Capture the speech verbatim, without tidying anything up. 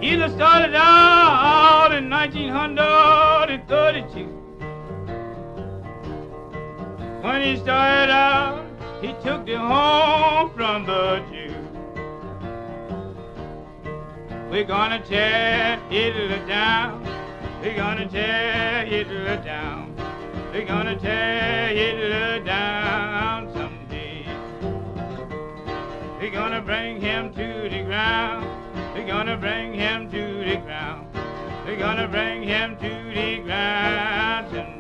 Hitler started out in nineteen thirty-two. When he started out, he took the home from the Jews. We're gonna tear Hitler down. We're gonna tear Hitler down. We're gonna tear Hitler down someday. We're gonna bring him to the ground. We're gonna bring him to the ground. We're gonna bring him to the ground someday.